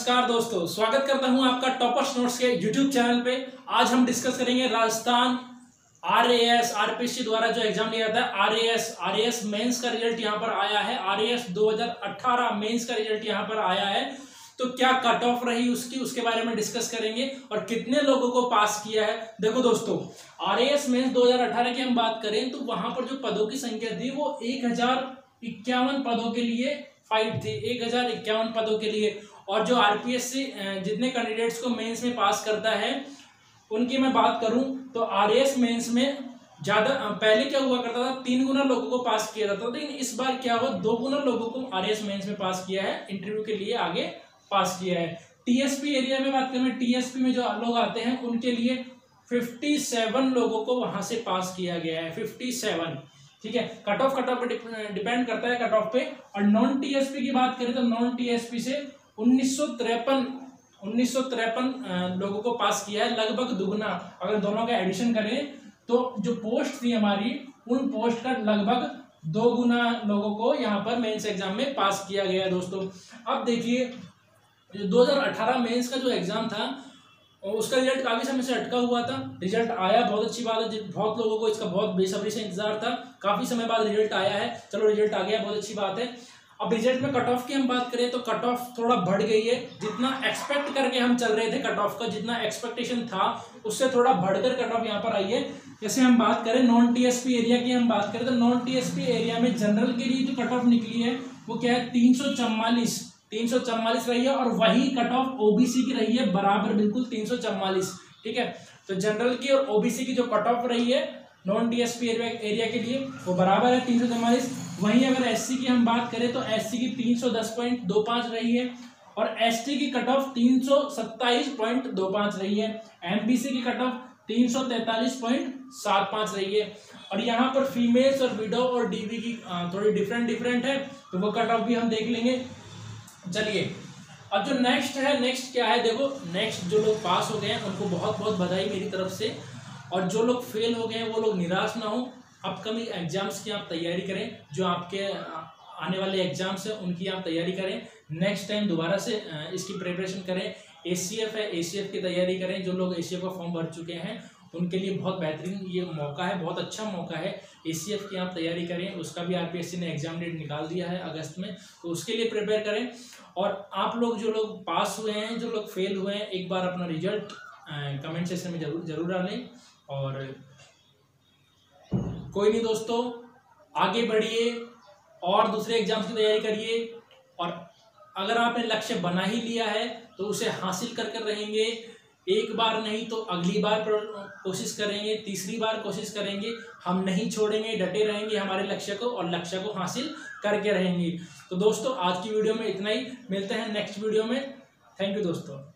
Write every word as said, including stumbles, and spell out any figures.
नमस्कार दोस्तों, स्वागत करता हूं आपका टॉपर्स नोट्स के यूट्यूब चैनल पे। आज हम डिस्कस करेंगे राजस्थान आरएएस आरपीएससी द्वारा जो एग्जाम लिया था आरएएस आरएएस मेंस का रिजल्ट यहां पर आया है। आरएएस दो हज़ार अठारह मेंस का रिजल्ट यहां पर आया है, तो क्या कट ऑफ रही उसकी, उसके बारे में डिस्कस करेंगे और कितने लोगों को पास किया है। देखो दोस्तों, आरएएस मेंस दो हज़ार अठारह की हम बात करें तो वहां पर जो पदों की संख्या थी वो एक हजार इक्यावन पदों के लिए फाइट थी, एक हजार इक्यावन पदों के लिए। और जो आरपीएससी जितने कैंडिडेट्स को मेंस में पास करता है उनकी मैं बात करूं तो आरएएस मेंस में ज्यादा पहले क्या हुआ करता था, तीन गुना लोगों को पास किया जाता था, लेकिन इस बार क्या हुआ, दो गुना लोगों को आरएएस मेंस में पास किया है, इंटरव्यू के लिए आगे पास किया है। टीएसपी एरिया में बात करें, टीएसपी में जो लोग आते हैं उनके लिए सत्तावन लोगों को वहां से पास किया गया है, सत्तावन। ठीक है, कट ऑफ कट ऑफ पे डिपेंड करता है, कट ऑफ पे। और नॉन टीएसपी की बात करें तो नॉन टीएसपी से उन्नीस सौ तिरपन उन्नीस सौ तिरपन लोगों को पास किया है, लगभग दुगना। अगर दोनों का एडिशन करें तो जो पोस्ट थी हमारी, उन पोस्ट का लगभग दो गुना लोगों को यहाँ पर मेंस एग्जाम में पास किया गया है दोस्तों। अब देखिए, दो हज़ार अठारह मेंस का जो एग्जाम था उसका रिजल्ट काफी समय से अटका हुआ था। रिजल्ट आया, बहुत अच्छी बात है, बहुत लोगों को इसका बहुत बेसब्री से इंतजार था, काफी समय बाद रिजल्ट आया है। चलो रिजल्ट आ गया, बहुत अच्छी बात है। अब रिजल्ट में कट ऑफ की हम बात करें तो कट ऑफ थोड़ा बढ़ गई है, जितना एक्सपेक्ट करके हम चल रहे थे कट ऑफ का, जितना एक्सपेक्टेशन था उससे थोड़ा बढ़कर कट ऑफ यहाँ पर आई है। जैसे हम बात करें नॉन टीएसपी एरिया की हम बात करें तो नॉन टीएसपी एरिया में जनरल के लिए जो कट ऑफ निकली है वो क्या है, तीन सौ चौवालीस तीन सौ चौवालीस रही है, और वही कट ऑफ ओबीसी की रही है बराबर, बिल्कुल तीन सौ चौवालीस। ठीक है, तो जनरल की और ओबीसी की जो कट ऑफ रही है नॉन टीएसपी एरिया के लिए वो बराबर है, तीन सौ चौवालीस। वहीं अगर एससी की हम बात करें तो एससी की तीन सौ दस पॉइंट दो पाँच रही है, और एसटी की कट ऑफ तीन सौ सत्ताईस पॉइंट दो पाँच रही है, एमबीसी की कट ऑफ तीन सौ तैंतालीस पॉइंट सात पाँच रही है। और यहाँ पर फीमेल्स और विडो और डीबी की थोड़ी डिफरेंट डिफरेंट है, तो वो कट ऑफ भी हम देख लेंगे। चलिए, अब जो नेक्स्ट है, नेक्स्ट क्या है, देखो नेक्स्ट जो लोग पास हो गए हैं उनको बहुत बहुत बधाई मेरी तरफ से, और जो लोग फेल हो गए हैं वो लोग निराश ना हो। अपकमिंग एग्जाम्स की आप तैयारी करें, जो आपके आने वाले एग्जाम्स हैं उनकी आप तैयारी करें, नेक्स्ट टाइम दोबारा से इसकी प्रिपरेशन करें। एसीएफ है, एसीएफ की तैयारी करें। जो लोग एसीएफ का फॉर्म भर चुके हैं उनके लिए बहुत बेहतरीन ये मौका है, बहुत अच्छा मौका है, एसीएफ की आप तैयारी करें। उसका भी आरपीएससी ने एग्जाम डेट निकाल दिया है अगस्त में, तो उसके लिए प्रिपेयर करें। और आप लोग जो लोग पास हुए हैं, जो लोग फेल हुए हैं, एक बार अपना रिजल्ट कमेंट सेक्शन में जरूर जरूर डालें। और कोई नहीं दोस्तों, आगे बढ़िए और दूसरे एग्जाम्स की तैयारी करिए, और अगर आपने लक्ष्य बना ही लिया है तो उसे हासिल कर कर रहेंगे। एक बार नहीं तो अगली बार कोशिश करेंगे, तीसरी बार कोशिश करेंगे, हम नहीं छोड़ेंगे, डटे रहेंगे हमारे लक्ष्य को, और लक्ष्य को हासिल करके रहेंगे। तो दोस्तों, आज की वीडियो में इतना ही, मिलते हैं नेक्स्ट वीडियो में। थैंक यू दोस्तों।